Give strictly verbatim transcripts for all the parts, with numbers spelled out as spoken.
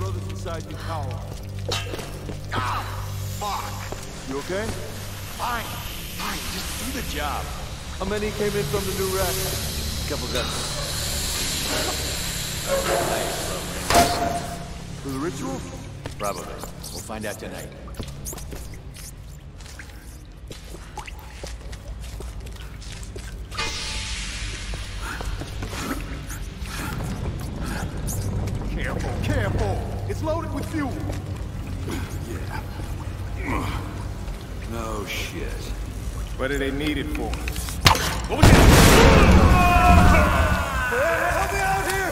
brothers inside your tower. Ah! Fuck! You okay? Fine. Fine. Just do the job. How many came in from the new rack? Couple guns. For the ritual? Probably. We'll find out tonight. Careful, careful! It's loaded with fuel! Yeah. No shit. What do they need it for? What was it? Help me out here!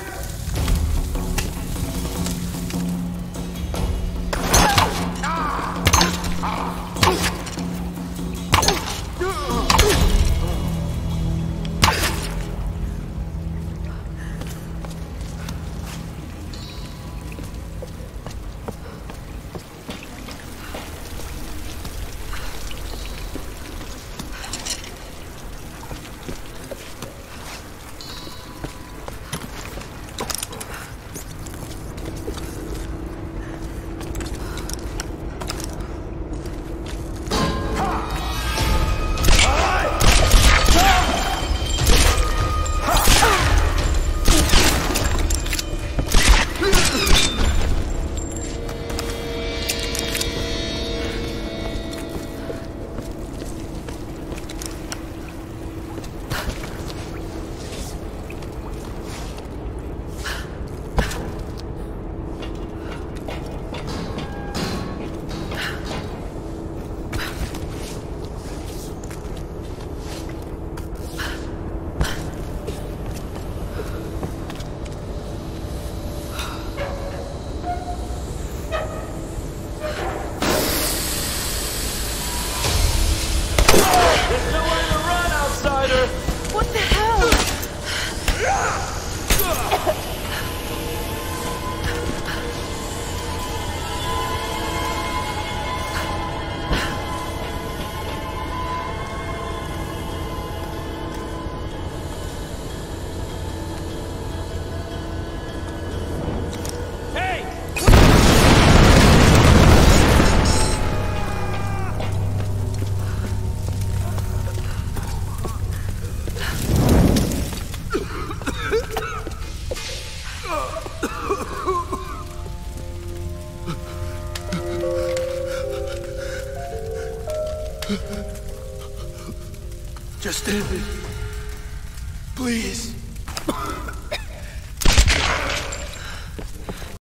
Just end it. Please.